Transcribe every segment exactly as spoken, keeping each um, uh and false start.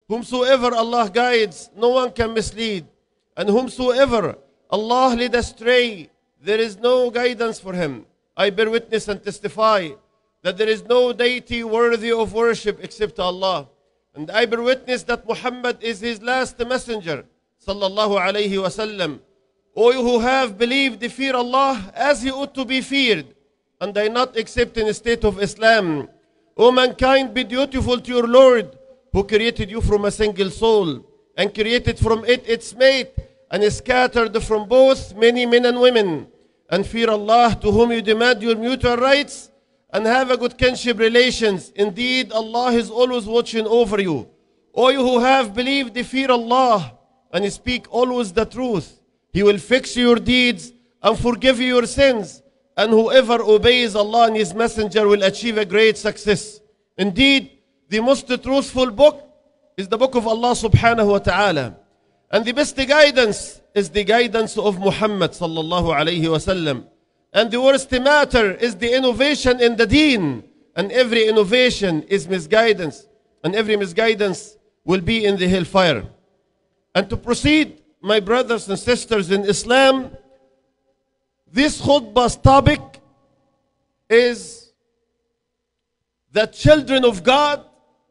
Whomsoever Allah guides, no one can mislead. And whomsoever Allah lead astray, there is no guidance for him. I bear witness and testify that there is no deity worthy of worship except Allah. And I bear witness that Muhammad is his last messenger. Sallallahu alayhi wasallam. O you who have believed, fear Allah as he ought to be feared, and I not except in a state of Islam. O mankind, be dutiful to your Lord, who created you from a single soul, and created from it its mate, and is scattered from both many men and women. And fear Allah, to whom you demand your mutual rights, and have a good kinship relations. Indeed, Allah is always watching over you. O you who have believed, fear Allah, and speak always the truth. He will fix your deeds and forgive you your sins. And whoever obeys Allah and His Messenger will achieve a great success. Indeed, the most truthful book is the book of Allah subhanahu wa ta'ala. And the best guidance is the guidance of Muhammad sallallahu alayhi wa sallam. And the worst matter is the innovation in the deen. And every innovation is misguidance. And every misguidance will be in the hellfire. And to proceed, my brothers and sisters in Islam, this khutbah's topic is the children of God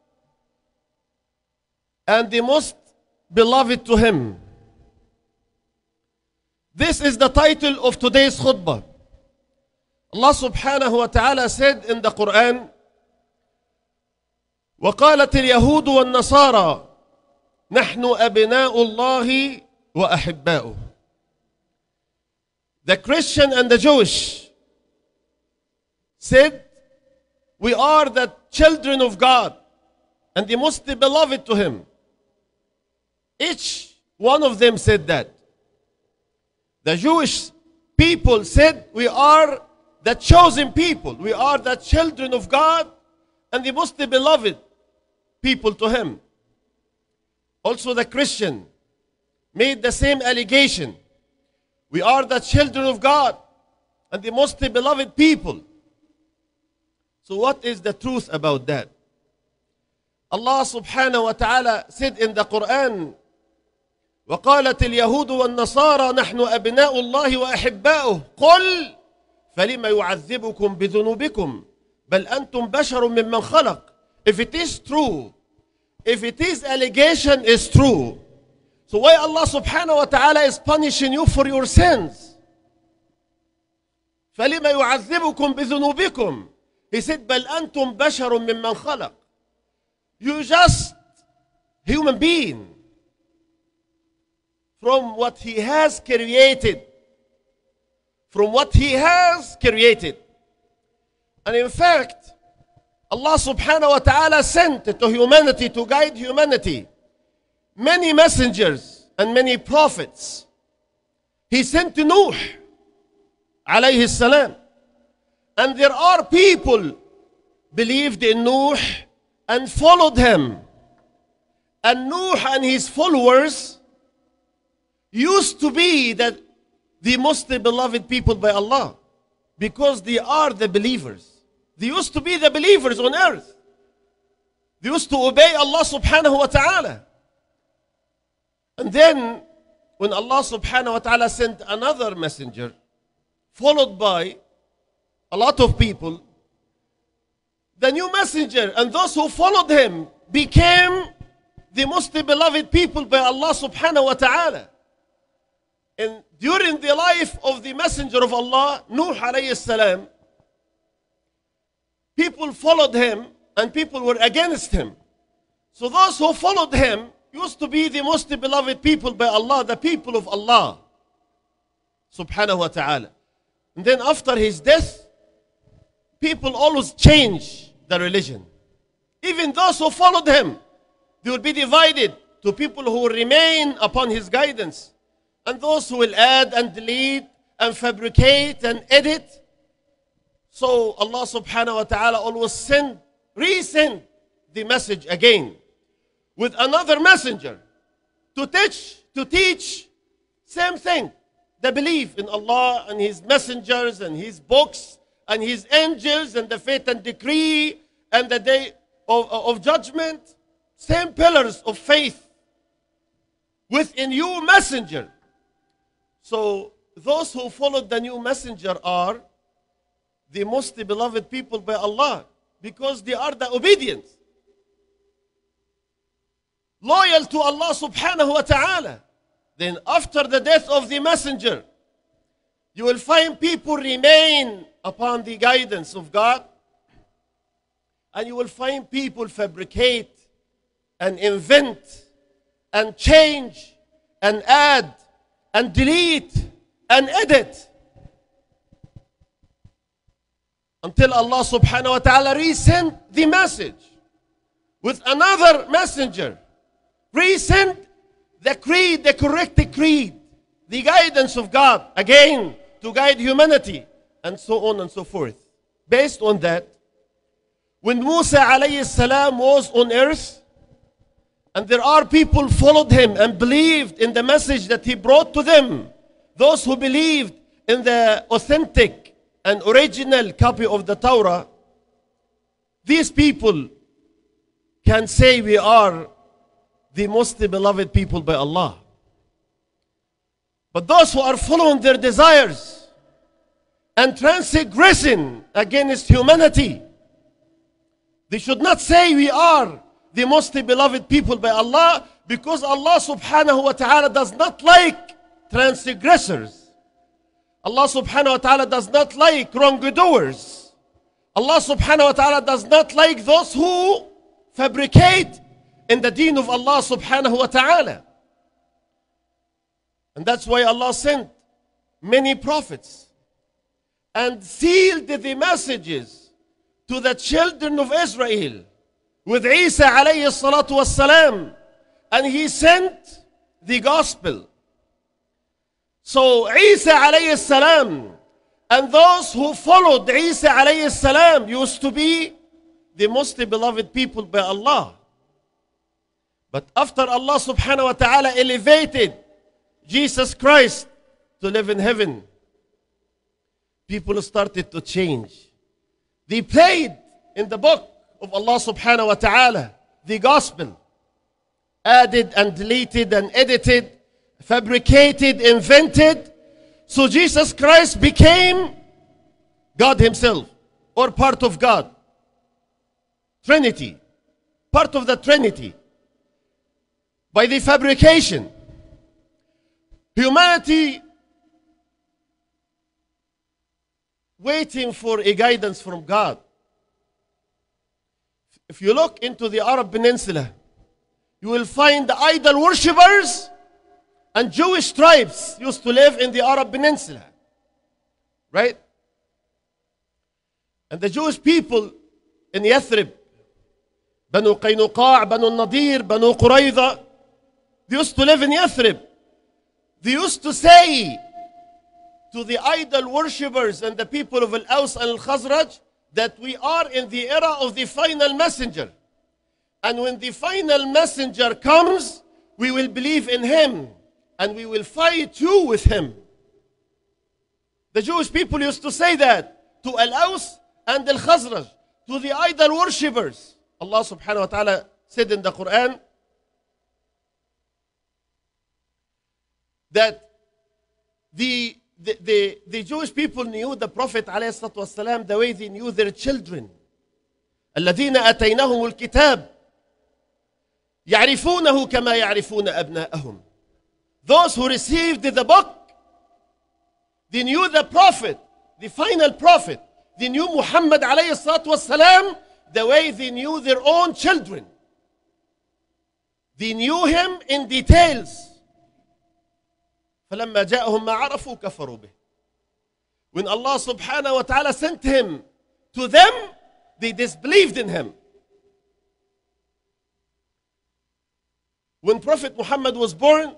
and the most beloved to Him. This is the title of today's khutbah. Allah subhanahu wa ta'ala said in the Quran, وَقَالَتِ الْيَهُودُ وَالنَّصَارَى نَحْنُ أَبْنَاءُ اللَّهِ وَأَحِبَّاؤُهُ. The Christian and the Jewish said, we are the children of God and the most beloved to Him. Each one of them said that. The Jewish people said, we are the chosen people. We are the children of God and the most beloved people to Him. Also the Christian made the same allegation. We are the children of God and the most beloved people. So what is the truth about that? Allah subhanahu wa ta'ala said in the Quran, وَقَالَتِ الْيَهُودُ وَالنَّصَارَى نَحْنُ أَبْنَاءُ اللَّهِ وَأَحِبَّاؤُهُ قُلْ فَلِمَ يُعَذِّبُكُمْ بِذُنُوبِكُمْ بَلْ أَنْتُمْ بَشَرٌ مِّمَّنْ خَلَقَ. If it is true, if it is allegation is true, so why Allah subhanahu wa ta'ala is punishing you for your sins? فَلِمَ يُعَذِّبُكُمْ بِذُنُوبِكُمْ. He said, بَلْ أَنْتُمْ بَشَرٌ مِّمَّنْ خَلَقَ. You just human being from what He has created. From what He has created. And in fact, Allah subhanahu wa ta'ala sent to humanity to guide humanity many messengers and many prophets. He sent to Nuh alayhi salam. And there are people believed in Nuh and followed him. And Nuh and his followers used to be the, the most beloved people by Allah because they are the believers. They used to be the believers on earth. They used to obey Allah subhanahu wa ta'ala. And then when Allah subhanahu wa ta'ala sent another messenger, followed by a lot of people, the new messenger and those who followed him became the most beloved people by Allah subhanahu wa ta'ala. And during the life of the messenger of Allah, Nuh alayhi salam, people followed him and people were against him. So those who followed him used to be the most beloved people by Allah, the people of Allah subhanahu wa ta'ala. And then after his death, people always change the religion. Even those who followed him, they will be divided to people who will remain upon his guidance and those who will add and delete and fabricate and edit. So Allah subhanahu wa ta'ala always send, resend the message again with another messenger to teach, to teach same thing, the belief in Allah and His messengers and His books and His angels and the fate and decree and the day of, of judgment. same pillars of faith with a new messenger. So those who followed the new messenger are the most beloved people by Allah, because they are the obedient, loyal to Allah subhanahu wa ta'ala. Then after the death of the messenger, you will find people remain upon the guidance of God, and you will find people fabricate and invent and change and add and delete and edit until Allah subhanahu wa ta'ala resent the message with another messenger, resent the creed, the correct creed, the guidance of God, again to guide humanity, and so on and so forth. Based on that, when Musa alayhi salam was on earth, and there are people followed him and believed in the message that he brought to them, those who believed in the authentic and original copy of the Torah, these people can say we are the most beloved people by Allah. But those who are following their desires and transgressing against humanity, they should not say we are the most beloved people by Allah, because Allah subhanahu wa ta'ala does not like transgressors. Allah subhanahu wa ta'ala does not like wrongdoers. Allah subhanahu wa ta'ala does not like those who fabricate in the deen of Allah subhanahu wa ta'ala. And that's why Allah sent many prophets and sealed the messages to the children of Israel with Isa alayhi salatu wassalam, and he sent the gospel. So Isa alayhi salam and those who followed Isa alayhi salam used to be the most beloved people by Allah. But after Allah subhanahu wa ta'ala elevated Jesus Christ to live in heaven, people started to change. They played in the book of Allah subhanahu wa ta'ala the gospel, added and deleted and edited, fabricated, invented. So Jesus Christ became God himself, or part of God. Trinity, part of the Trinity. By the fabrication, humanity waiting for a guidance from God. If you look into the Arab Peninsula, you will find the idol worshippers and Jewish tribes used to live in the Arab Peninsula, right? And the Jewish people in Yathrib, Banu Qaynuqa', Banu Nadir, Banu Qurayza, they used to live in Yathrib. They used to say to the idol worshippers and the people of Al-Aws and Al-Khazraj that we are in the era of the final messenger. And when the final messenger comes, we will believe in him and we will fight you with him. The Jewish people used to say that to Al-Aws and Al-Khazraj, to the idol worshippers. Allah subhanahu wa ta'ala said in the Quran that the, the, the, the Jewish people knew the Prophet ﷺ the way they knew their children. الذين أتيناهم الكتاب يعرفونه كما يعرفون أبناءهم. Those who received the book, they knew the Prophet, the final Prophet. They knew Muhammad ﷺ the way they knew their own children. They knew him in details. فلما جاءهم ما عرفوا كفروا به. When Allah subhanahu wa ta'ala sent him to them, they disbelieved in him. When Prophet Muhammad was born,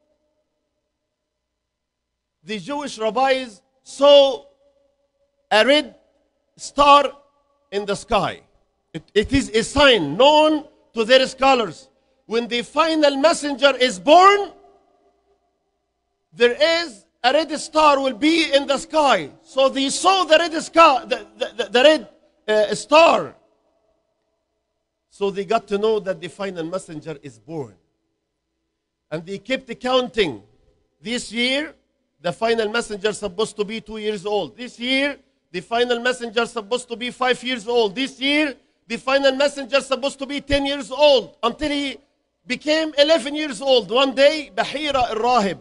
the Jewish rabbis saw a red star in the sky. It, it is a sign known to their scholars. When the final messenger is born, there is a red star will be in the sky. So they saw the red sky, the, the, the, the red uh, star. So they got to know that the final messenger is born. And they kept counting. This year, the final messenger is supposed to be two years old. This year, the final messenger is supposed to be five years old. This year, the final messenger is supposed to be ten years old. Until he became eleven years old. One day, Bahira al-Rahib,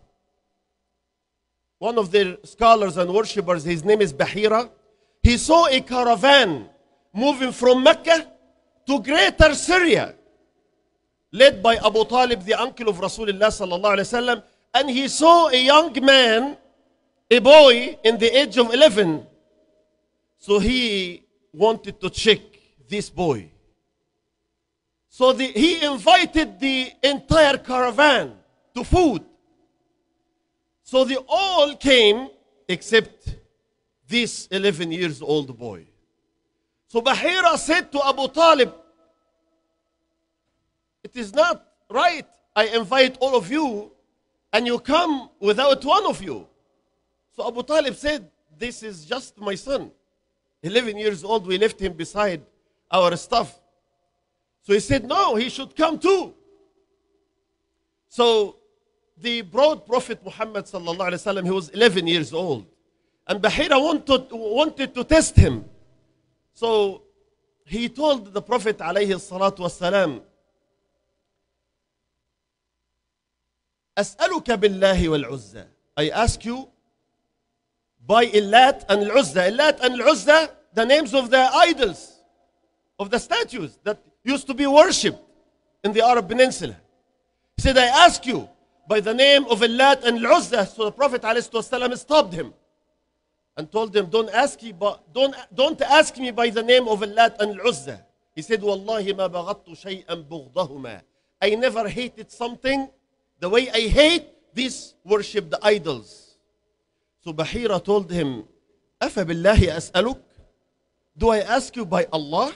one of their scholars and worshippers, his name is Bahira, he saw a caravan moving from Mecca to greater Syria, led by Abu Talib, the uncle of Rasulullah sallallahu alaihi wasallam, and he saw a young man, a boy in the age of eleven. So he wanted to check this boy. So the, he invited the entire caravan to food. So they all came except this eleven years old boy. So Bahira said to Abu Talib, it is not right. I invite all of you and you come without one of you. So Abu Talib said, this is just my son. eleven years old, we left him beside our stuff. So he said, no, he should come too. So they brought Prophet Muhammad sallallahu alaihi wasallam. He was eleven years old. And Bahira wanted, wanted to test him. So he told the Prophet alayhi salatu wasalam, أسألك بالله والعزى. I ask you by Illat and Al-Uzza. Illat and Al-Uzza, the names of the idols, of the statues that used to be worshipped in the Arab Peninsula. He said, I ask you by the name of Illat and Al-Uzza. So the Prophet ﷺ stopped him and told him, don't ask, me, don't, don't ask me by the name of Illat and Al-Uzza. He said, Wallahi ma baghattu shay'an bughdahuma. I never hated something the way I hate these worshipped idols. So Bahira told him, Afa billahi as'aluk? Do I ask you by Allah?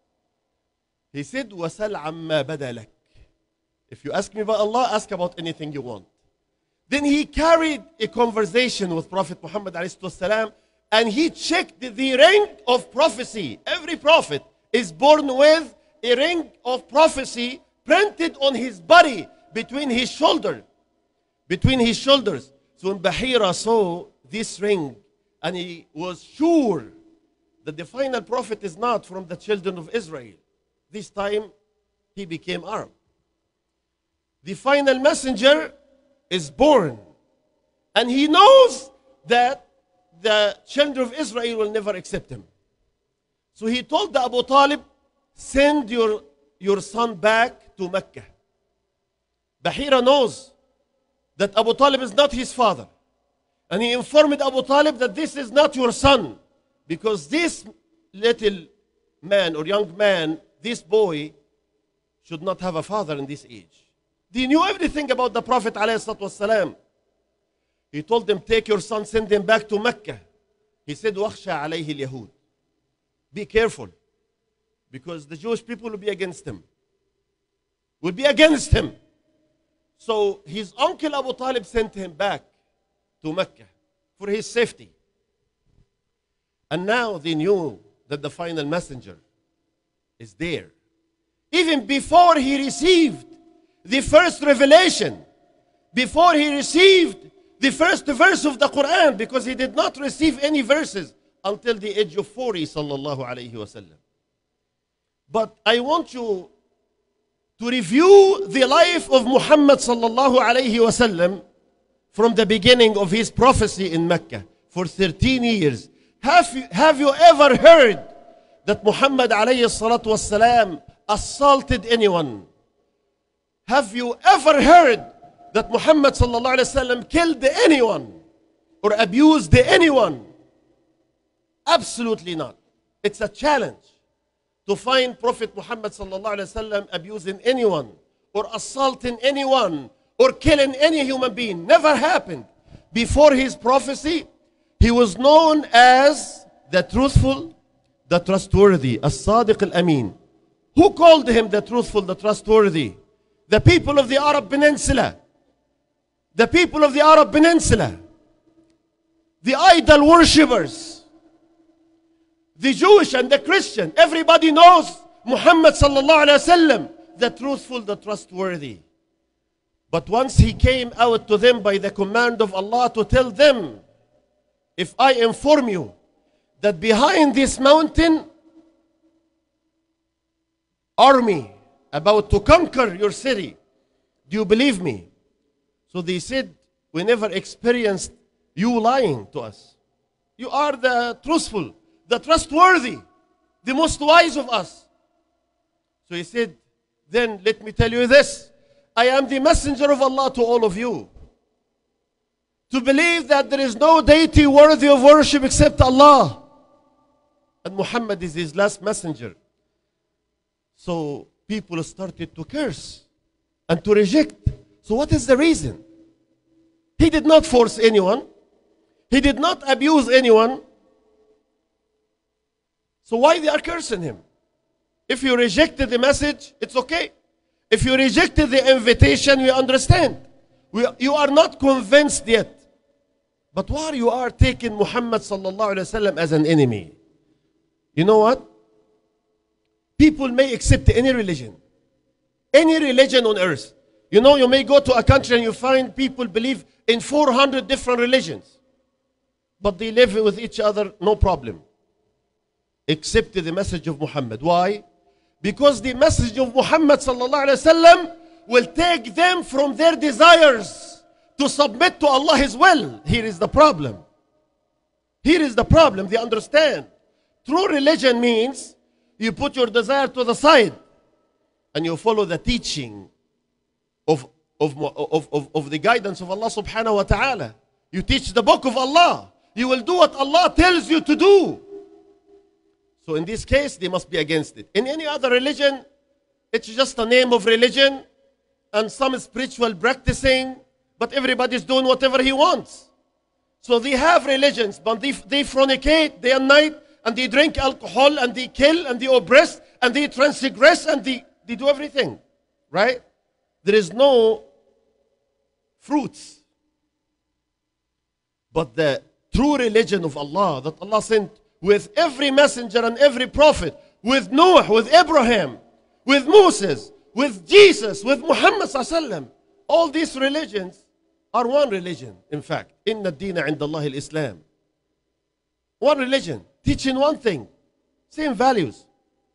He said, Wasal amma badalak. If you ask me by Allah, ask about anything you want. Then he carried a conversation with Prophet Muhammad ﷺ, and he checked the ring of prophecy. Every prophet is born with a ring of prophecy printed on his body, between his shoulder, between his shoulders. So when Bahira saw this ring, and he was sure that the final prophet is not from the children of Israel, this time he became Arab. The final messenger is born, and he knows that the children of Israel will never accept him. So he told the Abu Talib, send your, your son back to Mecca. Bahira knows that Abu Talib is not his father. And he informed Abu Talib that this is not your son, because this little man or young man, this boy, should not have a father in this age. They knew everything about the Prophet ﷺ. He told them, take your son, send him back to Mecca. He said, وَخْشَى عَلَيْهِ الْيَهُودِ. Be careful, because the Jewish people will be against him. Will be against him. So his uncle Abu Talib sent him back to Mecca for his safety. And now they knew that the final messenger is there. Even before he received the first revelation, before he received the first verse of the Quran, because he did not receive any verses until the age of forty, sallallahu alayhi wasallam. But I want you to review the life of Muhammad sallallahu alayhi wasallam from the beginning of his prophecy in Mecca for thirteen years. Have you, have you ever heard that Muhammad alayhi salatu wasalam assaulted anyone? Have you ever heard that Muhammad sallallahu alayhi wasallam killed anyone or abused anyone? Absolutely not. It's a challenge to find Prophet Muhammad sallallahu alayhi wasallam abusing anyone or assaulting anyone or killing any human being. Never happened. Before his prophecy, he was known as the truthful, the trustworthy, as-Sadiq al-Amin. Who called him the truthful, the trustworthy? The people of the Arab Peninsula. The people of the Arab Peninsula. The idol worshippers. The Jewish and the Christian. Everybody knows Muhammad sallallahu alayhi wasallam, the truthful, the trustworthy. But once he came out to them by the command of Allah to tell them, if I inform you that behind this mountain, army about to conquer your city, do you believe me? So they said, we never experienced you lying to us. You are the truthful, the trustworthy, the most wise of us. So he said, then let me tell you this. I am the messenger of Allah to all of you. To believe that there is no deity worthy of worship except Allah. And Muhammad is his last messenger. So people started to curse and to reject. So what is the reason? He did not force anyone. He did not abuse anyone. So why they are cursing him? If you rejected the message, it's okay. If you rejected the invitation, we understand. We, you are not convinced yet. But why you are taking Muhammad sallallahu alaihi wasallam as an enemy? You know what? People may accept any religion. Any religion on earth. You know, you may go to a country and you find people believe in four hundred different religions. But they live with each other, no problem. Except the message of Muhammad. Why? Because the message of Muhammad sallallahu alaihi wasallam will take them from their desires to submit to Allah His will. Here is the problem. Here is the problem. They understand. True religion means you put your desire to the side and you follow the teaching of, of, of, of, of the guidance of Allah subhanahu wa ta'ala. You teach the book of Allah. You will do what Allah tells you to do. So in this case, they must be against it. In any other religion, it's just a name of religion and some spiritual practicing, but everybody's doing whatever he wants. So they have religions, but they, they fornicate day and night, and they drink alcohol, and they kill, and they oppress, and they transgress, and they, they do everything. Right? There is no fruits. But the true religion of Allah, that Allah sent with every messenger and every prophet, with Noah, with Abraham, with Moses, with Jesus, with Muhammad sallallahu alaihi wasallam, all these religions are one religion, in fact. Inna ad-deena 'inda Allah al-Islam. One religion, teaching one thing, same values.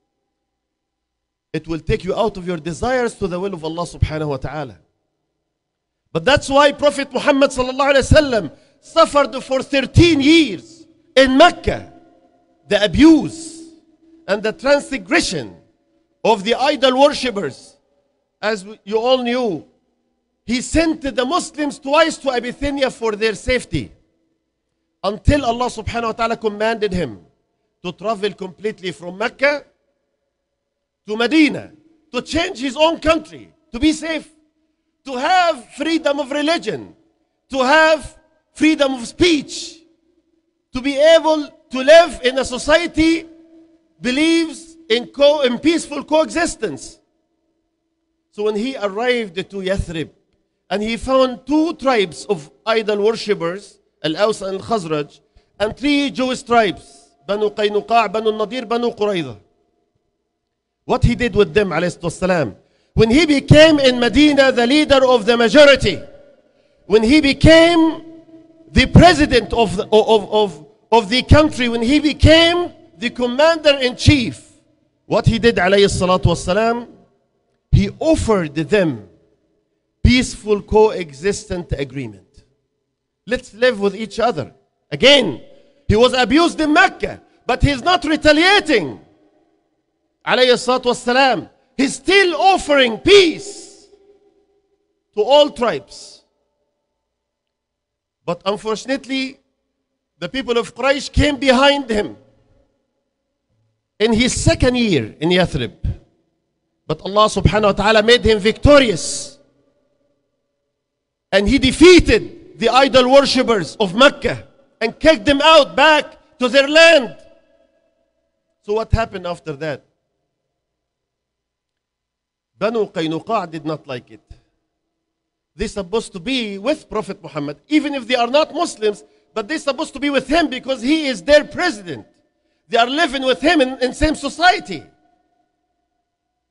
It will take you out of your desires to the will of Allah subhanahu wa ta'ala. But that's why Prophet Muhammad sallallahu alaihi wasallam suffered for thirteen years in Mecca. The abuse and the transgression of the idol worshippers. As you all knew, he sent the Muslims twice to Abyssinia for their safety, until Allah subhanahu wa ta'ala commanded him to travel completely from Mecca to Medina, to change his own country, to be safe, to have freedom of religion, to have freedom of speech, to be able to live in a society believes in, co in peaceful coexistence. So when he arrived to Yathrib and he found two tribes of idol worshippers, Al-Aws and Al-Khazraj, and three Jewish tribes, Banu Qaynuqa', Banu Nadir, Banu Qurayza. What he did with them, alayhi salatu, when he became in Medina the leader of the majority, when he became the president of the, of, of, of the country, when he became the commander-in-chief, what he did, alayhi salatu wassalam, he offered them peaceful coexistence agreement. Let's live with each other. Again, he was abused in Mecca, but he's not retaliating. Alayhi salatu wassalam, he's still offering peace to all tribes. But unfortunately, the people of Quraysh came behind him in his second year in Yathrib. But Allah subhanahu wa ta'ala made him victorious. And he defeated the idol worshippers of Mecca and kicked them out back to their land. So what happened after that? Banu Qaynuqa' did not like it. They're supposed to be with Prophet Muhammad, even if they are not Muslims, but they're supposed to be with him because he is their president. They are living with him in the same society.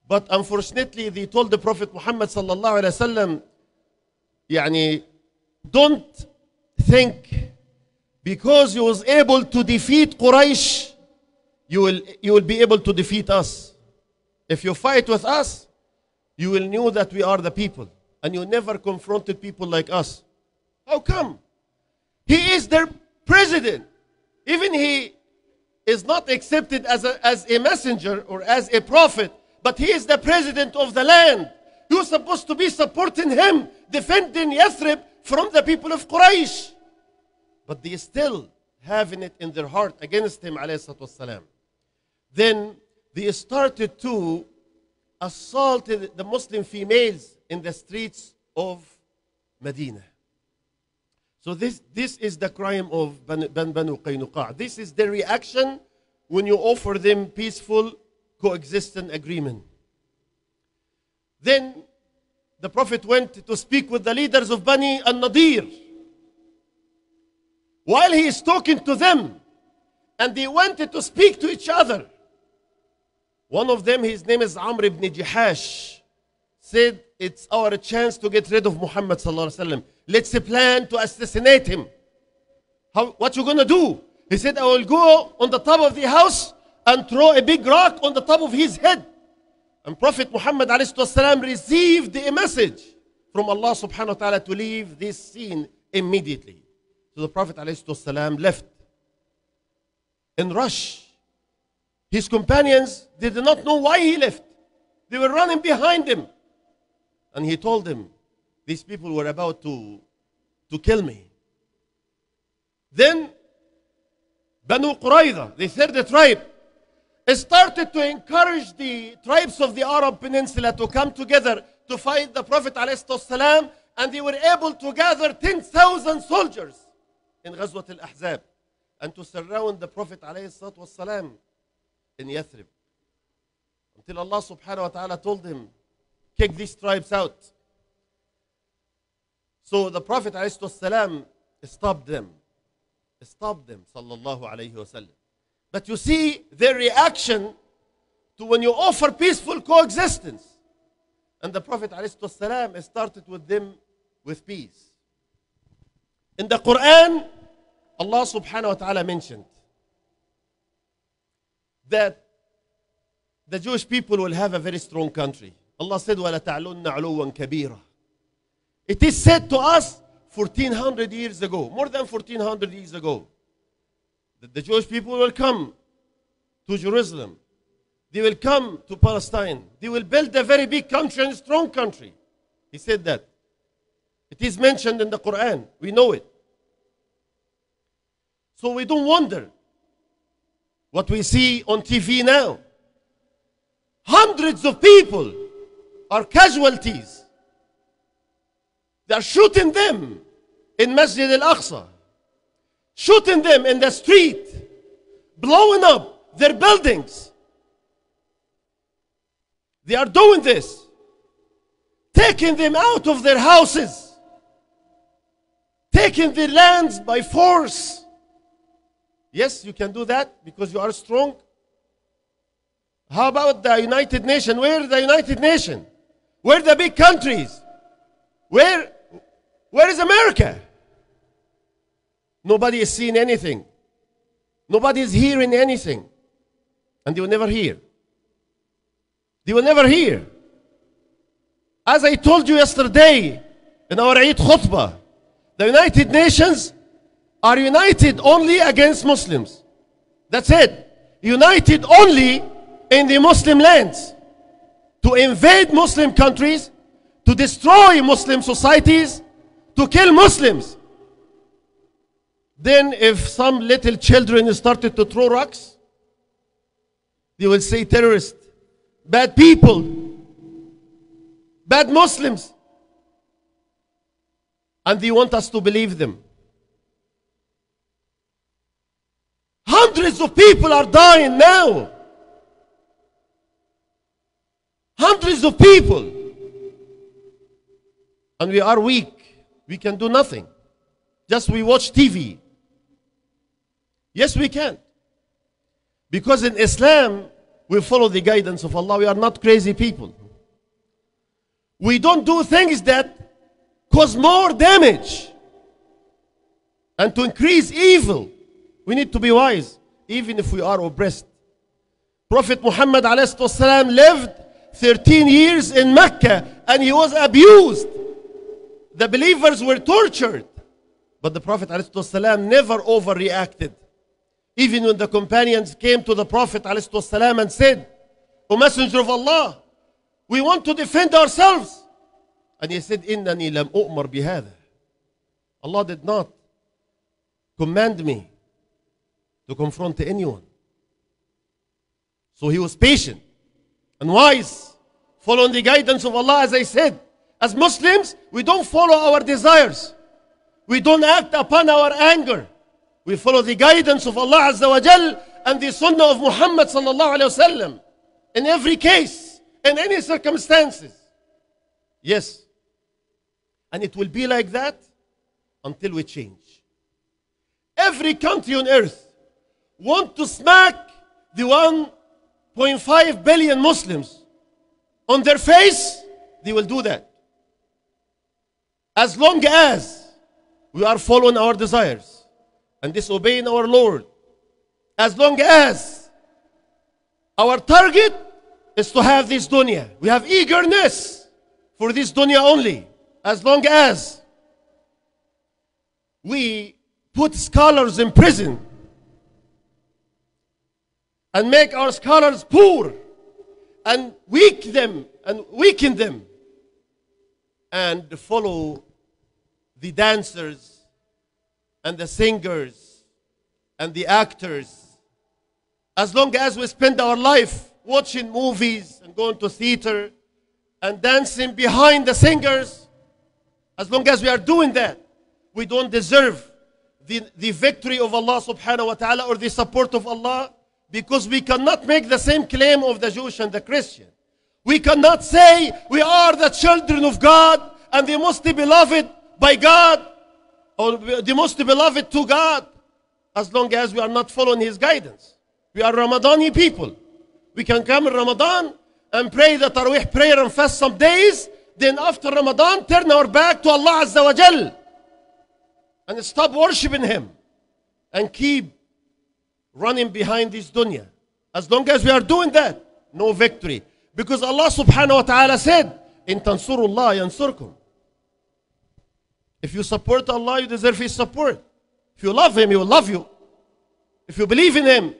But unfortunately, they told the Prophet Muhammad sallallahu alaihi wasallam, يعني, don't think because you was able to defeat Quraysh, you will, you will be able to defeat us. If you fight with us, you will know that we are the people. And you never confronted people like us. How come? He is their president. Even he is not accepted as a, as a messenger or as a prophet, but he is the president of the land. You're supposed to be supporting him, defending Yathrib from the people of Quraysh. But they still having it in their heart against him, alayhi salatu wassalam. Then they started to assault the Muslim females in the streets of Medina. So this, this is the crime of Banu, Banu Qaynuqa. This is the reaction when you offer them peaceful coexistence agreement. Then the Prophet went to speak with the leaders of Bani al-Nadir. While he is talking to them, and they wanted to speak to each other, one of them, his name is Amr ibn Jihash, said, it's our chance to get rid of Muhammad sallallahu alaihi wasallam. Let's plan to assassinate him. How, what you gonna do? He said, I will go on the top of the house and throw a big rock on the top of his head. And Prophet Muhammad alayhi wasallam received a message from Allah subhanahu wa ta'ala to leave this scene immediately. So the Prophet alayhi wasallam left in rush. His companions, they did not know why he left. They were running behind him. And he told them, these people were about to, to kill me. Then Banu Qurayza, the third tribe, started to encourage the tribes of the Arab Peninsula to come together to fight the Prophet ﷺ, and they were able to gather ten thousand soldiers in Ghazwat al-Ahzab and to surround the Prophet ﷺ in Yathrib. Until Allah subhanahu wa ta'ala told him, kick these tribes out. So the Prophet ﷺ stopped them. Stopped them, sallallahu alayhi wa sallam. But you see their reaction to when you offer peaceful coexistence. And the Prophet ﷺ started with them with peace. In the Quran, Allah subhanahu wa ta'ala mentioned that the Jewish people will have a very strong country. Allah said, وَلَا تَعْلُنَّ عُلُوًّا كَبِيرًا. It is said to us fourteen hundred years ago, more than fourteen hundred years ago, that the Jewish people will come to Jerusalem. They will come to Palestine. They will build a very big country and a strong country. He said that. It is mentioned in the Quran. We know it. So we don't wonder what we see on T V now. Hundreds of people are casualties. They are shooting them in Masjid al-Aqsa, shooting them in the street, blowing up their buildings. They are doing this, taking them out of their houses, taking their lands by force. Yes, you can do that because you are strong. How about the United Nations? Where is the United Nations? Where are the big countries? Where, where is America? Nobody is seeing anything. Nobody is hearing anything. And they will never hear. They will never hear. As I told you yesterday in our Eid Khutbah, the United Nations are united only against Muslims. That's it. United only in the Muslim lands to invade Muslim countries, to destroy Muslim societies, to kill Muslims. Then if some little children started to throw rocks, they will say terrorists, bad people, bad Muslims. And they want us to believe them. Hundreds of people are dying now. Hundreds of people. And we are weak. We can do nothing. Just we watch T V. Yes, we can. Because in Islam, we follow the guidance of Allah. We are not crazy people. We don't do things that cause more damage and to increase evil. We need to be wise, even if we are oppressed. Prophet Muhammad alayhi salatu lived thirteen years in Mecca and he was abused. The believers were tortured. But the Prophet alayhi salatu never overreacted. Even when the companions came to the Prophet alayhi salatu and said, O Messenger of Allah, we want to defend ourselves. And he said, Innani lam u'mar bihada. Allah did not command me to confront anyone. So he was patient and wise, following the guidance of Allah. As I said, as Muslims, we don't follow our desires. We don't act upon our anger. We follow the guidance of Allah Azza wa Jal and the Sunnah of Muhammad sallallahu alayhi wa sallam in every case, in any circumstances. Yes. And it will be like that until we change. Every country on earth want to smack the one point five billion Muslims on their face. They will do that. As long as we are following our desires and disobeying our Lord, as long as our target is to have this dunya, we have eagerness for this dunya only. As long as we put scholars in prison and make our scholars poor and weak them and weaken them and follow the dancers and the singers and the actors, as long as we spend our life watching movies and going to theater and dancing behind the singers, as long as we are doing that, we don't deserve the, the victory of Allah subhanahu wa ta'ala or the support of Allah, because we cannot make the same claim of the Jewish and the Christian. We cannot say we are the children of God and the most beloved by God or the most beloved to God, as long as we are not following His guidance. We are Ramadani people. We can come in Ramadan and pray the Taraweeh prayer and fast some days. Then after Ramadan, turn our back to Allah Azza wa Jal and stop worshiping Him and keep running behind this dunya. As long as we are doing that, no victory. Because Allah subhanahu wa ta'ala said, In tansurullah yansurkum. If you support Allah, you deserve His support. If you love Him, He will love you. If you believe in Him,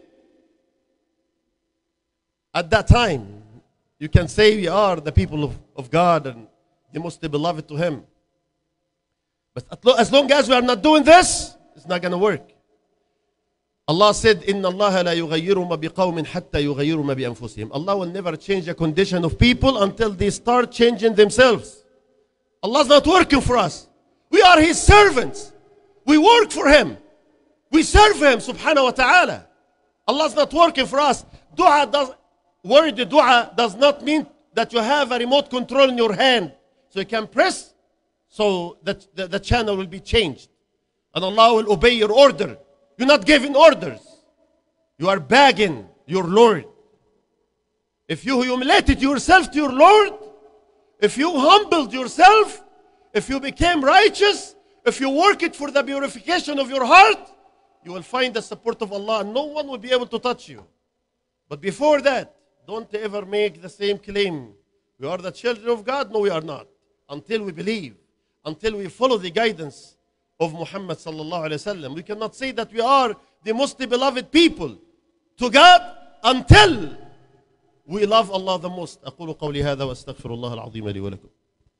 at that time, you can say we are the people of, of God and the most beloved to Him. But as long as we are not doing this, it's not going to work. Allah said, Inna Allah la yughayyiru ma biqawmin hatta yughayyiru ma bi anfusihim. Allah will never change the condition of people until they start changing themselves. Allah's not working for us. We are His servants. We work for Him. We serve Him, subhanahu wa ta'ala. Allah's not working for us. Dua does, word dua does not mean that you have a remote control in your hand. So you can press, so that the, the channel will be changed. And Allah will obey your order. You're not giving orders. You are begging your Lord. If you humiliated yourself to your Lord, if you humbled yourself, if you became righteous, if you work it for the purification of your heart, you will find the support of Allah and no one will be able to touch you. But before that, don't ever make the same claim. We are the children of God. No, we are not. Until we believe, until we follow the guidance of Muhammad sallallahu alayhi wa sallam. We cannot say that we are the most beloved people to God until we love Allah the most. أقول قولي هذا وأستغفر الله العظيم لي ولكم.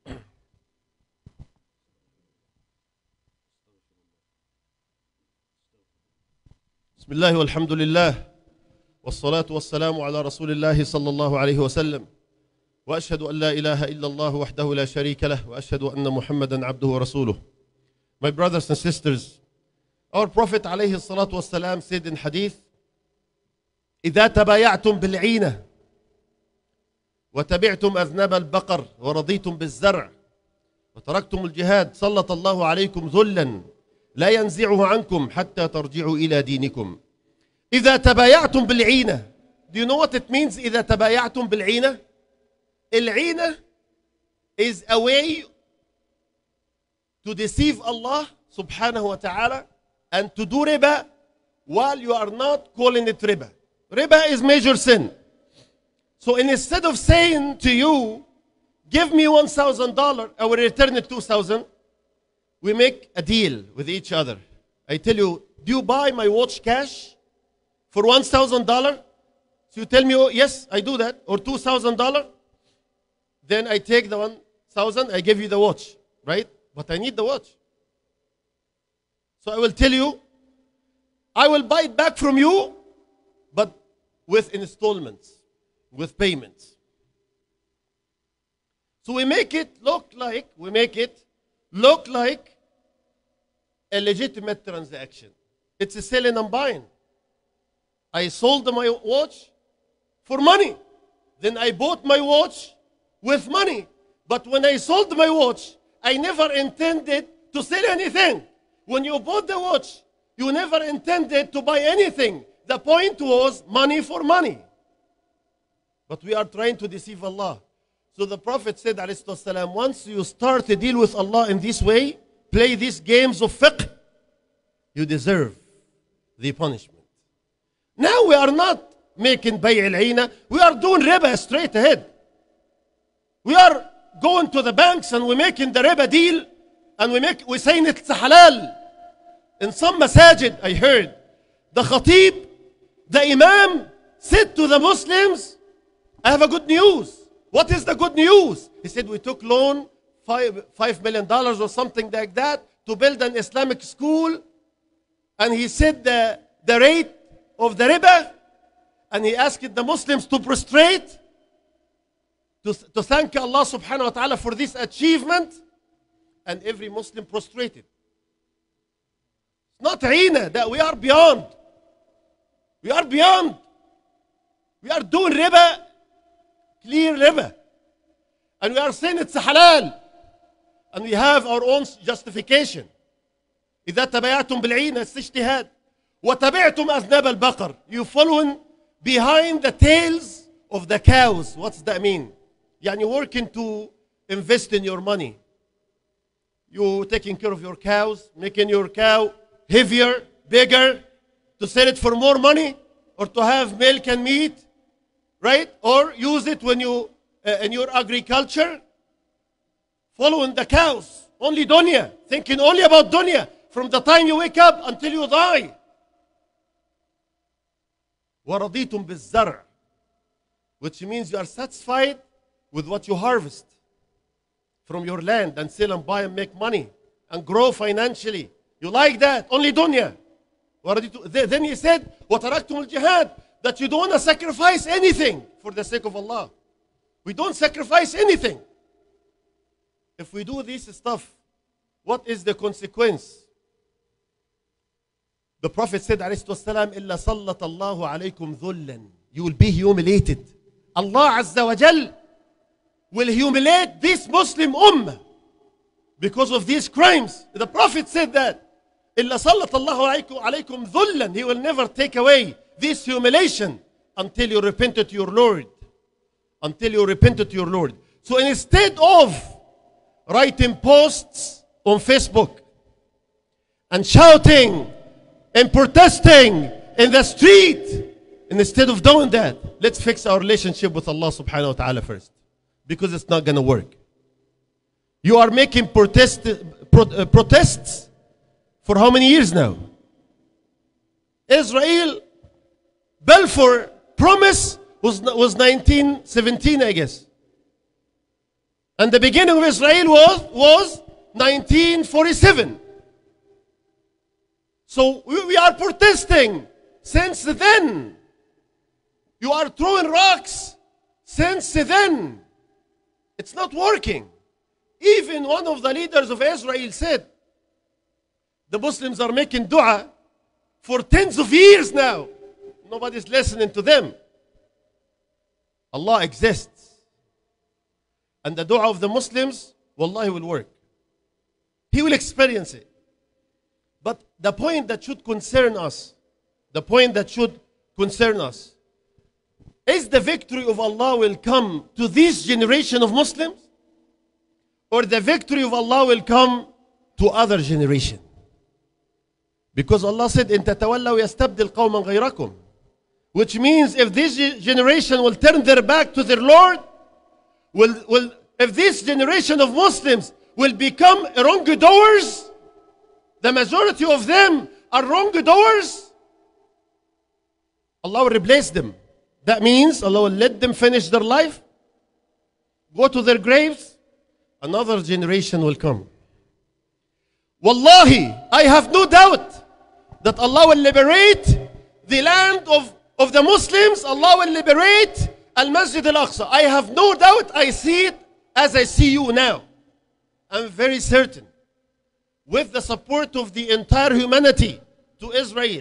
بسم الله والحمد لله والصلاة والسلام على رسول الله صلى الله عليه وسلم وأشهد أن لا إله إلا الله وحده لا شريك له وأشهد أن محمدا عبده ورسوله. My brothers and sisters, our Prophet عليه الصلاة والسلام said in hadith, إذا تبايعتم بالعينة وتبعتم أذناب البقر ورضيتم بالزرع وتركتم الجهاد سلط الله عليكم ذلا لا ينزعه عنكم حتى ترجعوا إلى دينكم. إذا تبايعتم بالعينة, Do you know what it means إذا تبايعتم بالعينة? العينة is a way to deceive Allah subhanahu wa ta'ala and to do riba while you are not calling it riba. Riba is major sin. So instead of saying to you, give me one thousand dollars, I will return it two thousand dollars, we make a deal with each other. I tell you, do you buy my watch cash for one thousand dollars? So you tell me, oh, yes, I do that, or two thousand dollars. Then I take the one thousand, I give you the watch, right? But I need the watch. So I will tell you, I will buy it back from you, but with installments, with payments. So we make it look like, we make it look like a legitimate transaction. It's a selling and buying. I sold my watch for money. Then I bought my watch with money. But when I sold my watch, I never intended to sell anything. When you bought the watch, you never intended to buy anything. The point was money for money. But we are trying to deceive Allah. So the Prophet said, alayhi salam, once you start to deal with Allah in this way, play these games of fiqh, you deserve the punishment. Now we are not making bay' al-'ayna, we are doing riba straight ahead. We are going to the banks and we're making the riba deal, and we make, we're saying it's halal. In some masajid, I heard, the khatib, the imam, said to the Muslims, I have a good news. What is the good news? He said, we took loan, five, five million dollars or something like that, to build an Islamic school. And he said the, the rate of the riba, and he asked the Muslims to prostrate, to, to thank Allah subhanahu wa ta'ala for this achievement. And every Muslim prostrated. It's not aina, that we are beyond. We are beyond. We are doing riba, clear riba. And we are saying it's halal. And we have our own justification. إذا تبايعتم بالعينة استجتهاد وتبعتم أذناب البقر. You following behind the tails of the cows. What's that mean? يعني working to invest in your money. You taking care of your cows, making your cow heavier, bigger, to sell it for more money, or to have milk and meat, right? Or use it when you uh, in your agriculture. Following the cows, only dunya, thinking only about dunya from the time you wake up until you die. وَرَضِيتُمْ بِالزَّرْعِ, which means you are satisfied with what you harvest from your land and sell and buy and make money and grow financially. You like that, only dunya. Then he said, وَتَرَكْتُمُ الْجِهَادِ, that you don't want to sacrifice anything for the sake of Allah. We don't sacrifice anything. If we do this stuff, what is the consequence? The Prophet said, alayhi wasallam, إِلَّا صَلَّتَ اللَّهُ عَلَيْكُمْ ذُلًّا. You will be humiliated. Allah Azza wa Jal will humiliate this Muslim ummah because of these crimes. The Prophet said that. إِلَّا صَلَّتَ اللَّهُ عَلَيْكُمْ ذُلًّا. He will never take away this humiliation until you repent to your Lord. Until you repent to your Lord. So instead of writing posts on Facebook and shouting and protesting in the street, instead of doing that, let's fix our relationship with Allah subhanahu wa ta'ala first, because it's not going to work. You are making protest, pro, uh, protests for how many years now? Israel, Balfour promise was, was nineteen seventeen, I guess. And the beginning of Israel was, was nineteen forty-seven. So we, we are protesting since then. You are throwing rocks since then. It's not working. Even one of the leaders of Israel said, the Muslims are making dua for tens of years now. Nobody's listening to them. Allah exists. And the dua of the Muslims, wallahi, will work. He will experience it. But the point that should concern us, the point that should concern us, is the victory of Allah will come to this generation of Muslims, or the victory of Allah will come to other generation? Because Allah said, إن تتولوا يستبدل قوما غيركم. Which means if this generation will turn their back to their Lord, will, will, if this generation of Muslims will become wrongdoers, the majority of them are wrongdoers, Allah will replace them. That means Allah will let them finish their life, go to their graves, another generation will come. Wallahi, I have no doubt that Allah will liberate the land of, of the Muslims. Allah will liberate Al-Masjid Al-Aqsa. I have no doubt. I see it as I see you now. I'm very certain, with the support of the entire humanity to Israel,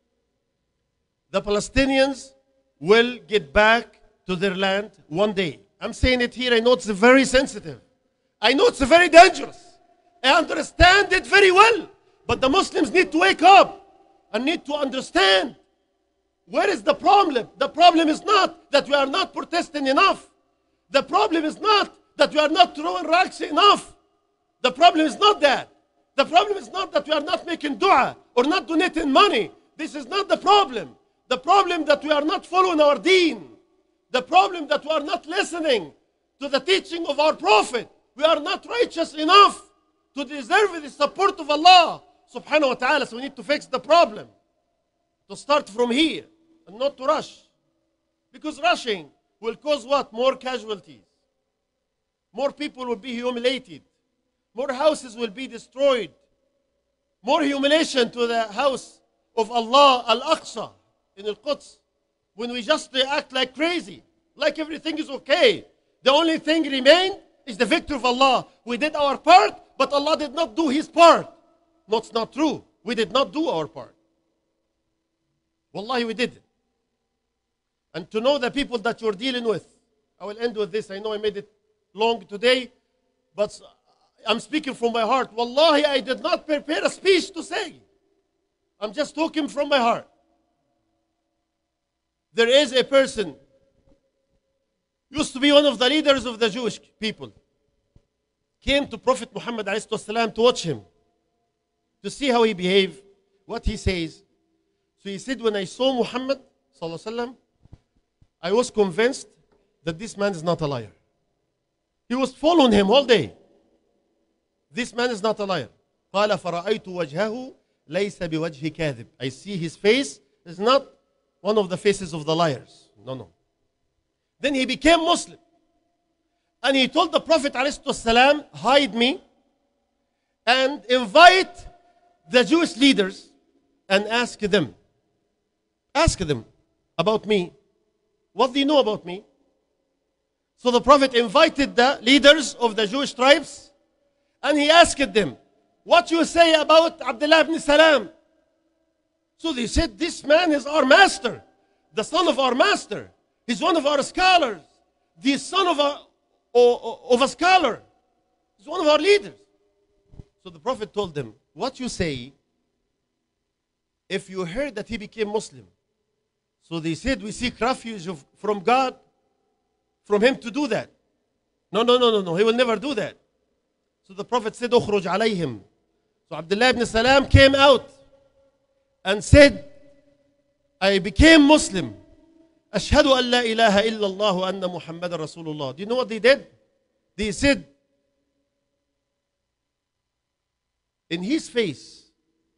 the Palestinians will get back to their land one day. I'm saying it here. I know it's very sensitive. I know it's very dangerous. I understand it very well. But the Muslims need to wake up and need to understand where is the problem. The problem is not that we are not protesting enough. The problem is not that we are not throwing rocks enough. The problem is not that. The problem is not that we are not making dua or not donating money. This is not the problem. The problem that we are not following our deen. The problem that we are not listening to the teaching of our Prophet. We are not righteous enough to deserve the support of Allah subhanahu wa ta'ala. So we need to fix the problem. To start from here and not to rush. Because rushing will cause what? More casualties. More people will be humiliated. More houses will be destroyed. More humiliation to the house of Allah, Al-Aqsa, in Al-Quds. When we just react like crazy, like everything is okay. The only thing remained is the victory of Allah. We did our part, but Allah did not do His part. No, it's not true. We did not do our part. Wallahi, we didn't. And to know the people that you're dealing with, I will end with this. I know I made it long today, but I'm speaking from my heart. Wallahi, I did not prepare a speech to say. I'm just talking from my heart. There is a person, used to be one of the leaders of the Jewish people, came to Prophet Muhammad ﷺ to watch him, to see how he behaves, what he says. So he said, when I saw Muhammad ﷺ, I was convinced that this man is not a liar. He was following him all day. This man is not a liar. قال فرأيت وجهه ليس بوجه كاذب. I see his face is not one of the faces of the liars. No, no. Then he became Muslim. And he told the Prophet ﷺ, hide me and invite the Jewish leaders and ask them. Ask them about me. What do you know about me? So the Prophet invited the leaders of the Jewish tribes and he asked them, what you say about Abdullah ibn Salam? So they said, this man is our master, the son of our master. He's one of our scholars, the son of a, of a scholar. He's one of our leaders. So the Prophet told them, what you say, if you heard that he became Muslim. So they said, we seek refuge of, from God, from him to do that. No, no, no, no, no, he will never do that. So the Prophet said, اخرج عليهم. So Abdullah ibn Salam came out and said, I became Muslim. أشهد أن لا إله إلا الله وأن محمد رسول الله. Do you know what they did? They said, in his face,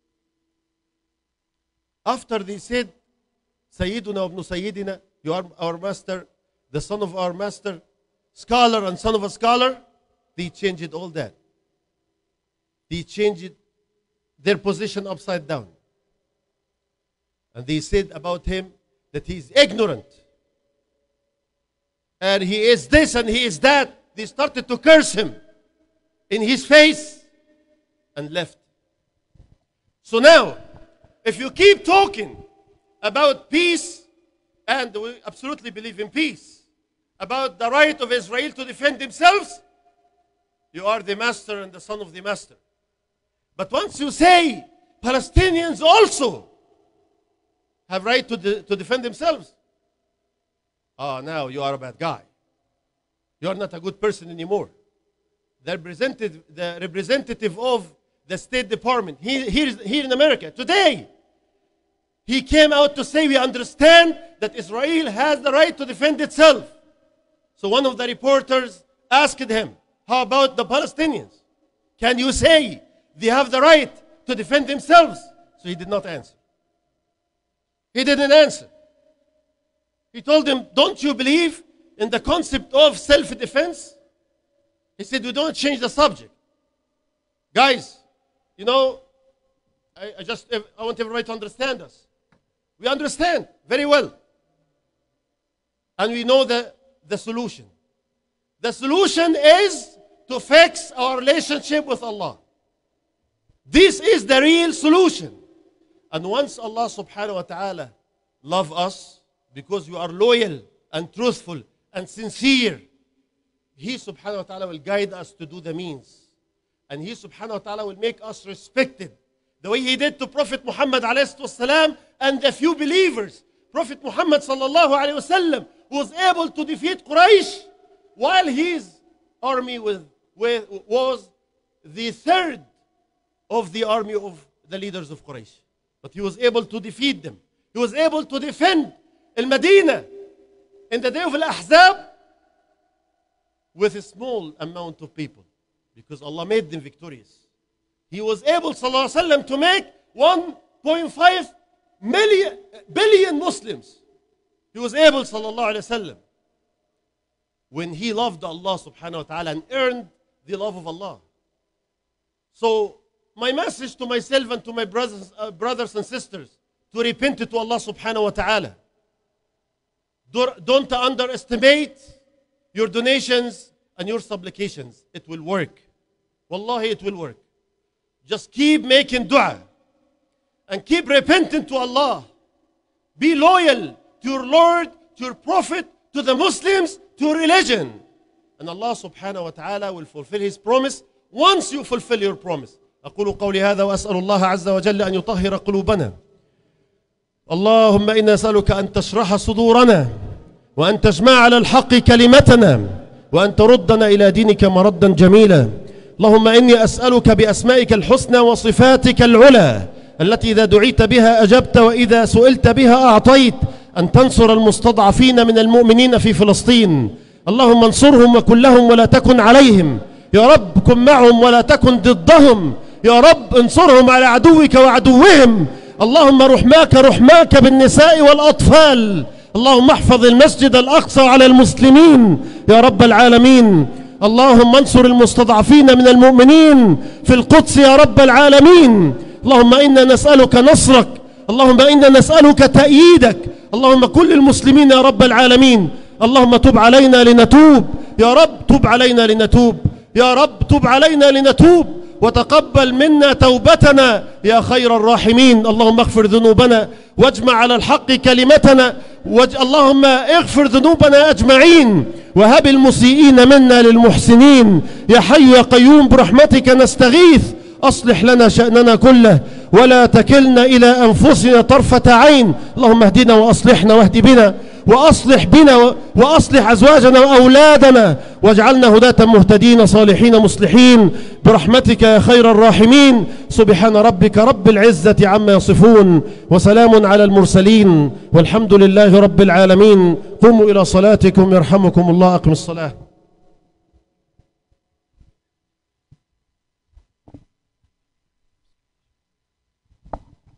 after they said, Sayyiduna ibn Sayyidina, you are our master, the son of our master, scholar and son of a scholar, they changed all that. They changed their position upside down. And they said about him that he is ignorant. And he is this and he is that. They started to curse him in his face and left. So now, if you keep talking about peace, and we absolutely believe in peace, about the right of Israel to defend themselves, you are the master and the son of the master. But once you say Palestinians also have right to, de to defend themselves, Oh, now you are a bad guy. You are not a good person anymore. The representative, the representative of the State Department he, here, here in America today, he came out to say we understand that Israel has the right to defend itself. So one of the reporters asked him, how about the Palestinians? Can you say they have the right to defend themselves? So he did not answer. He didn't answer. He told him, don't you believe in the concept of self-defense? He said, we don't change the subject. Guys, you know, I, I just I want everybody to understand us. We understand very well. And we know the, the solution. The solution is to fix our relationship with Allah. This is the real solution. And once Allah subhanahu wa ta'ala love us, because we are loyal and truthful and sincere, He subhanahu wa ta'ala will guide us to do the means. And He subhanahu wa ta'ala will make us respected. The way He did to Prophet Muhammad alayhi wasallam and the few believers. Prophet Muhammad sallallahu alayhi wasallam was able to defeat Quraysh while his army was, was the third of the army of the leaders of Quraysh. But he was able to defeat them. He was able to defend Al-Madinah in the day of Al-Ahzab with a small amount of people, because Allah made them victorious. He was able, sallallahu alaihi wasallam, to make one point five million billion Muslims. He was able, sallallahu alaihi wasallam, when he loved Allah subhanahu wa ta'ala and earned the love of Allah. So my message to myself and to my brothers, uh, brothers and sisters, to repent to Allah subhanahu wa ta'ala. Don't underestimate your donations and your supplications. It will work. Wallahi, it will work. Just keep making dua and keep repenting to Allah. Be loyal to your Lord, to your Prophet, to the Muslims, to your religion. And Allah subhanahu wa ta'ala will fulfill His promise once you fulfill your promise. أقول قولي هذا وأسأل الله عز وجل أن يطهر قلوبنا. اللهم إنا نسألك أن تشرح صدورنا وأن تجمع على الحق كلمتنا وأن تردنا إلى دينك مردا جميلا. اللهم إني أسألك بأسمائك الحسنى وصفاتك العلى التي إذا دعيت بها أجبت وإذا سئلت بها أعطيت أن تنصر المستضعفين من المؤمنين في فلسطين. اللهم انصرهم وكن لهم ولا تكن عليهم. يا رب كن معهم ولا تكن ضدهم. يا رب انصرهم على عدوك وعدوهم. اللهم رحماك رحماك بالنساء والأطفال. اللهم احفظ المسجد الأقصى على المسلمين يا رب العالمين. اللهم انصر المستضعفين من المؤمنين في القدس يا رب العالمين. اللهم إنا نسألك نصرك. اللهم إنا نسألك تأييدك. اللهم كل المسلمين يا رب العالمين. اللهم تب علينا لنتوب. يا رب تب علينا لنتوب. يا رب تب علينا لنتوب وتقبل منا توبتنا يا خير الراحمين. اللهم اغفر ذنوبنا واجمع على الحق كلمتنا. وج... اللهم اغفر ذنوبنا أجمعين وهب المسيئين منا للمحسنين. يا حي يا قيوم برحمتك نستغيث. أصلح لنا شأننا كله ولا تكلنا إلى أنفسنا طرفة عين. اللهم اهدنا وأصلحنا واهد بنا وأصلح بنا وأصلح أزواجنا وأولادنا واجعلنا هداة مهتدين صالحين مصلحين برحمتك يا خير الراحمين. سبحان ربك رب العزة عما يصفون وسلام على المرسلين والحمد لله رب العالمين. قوموا إلى صلاتكم يرحمكم الله. أقم الصلاة.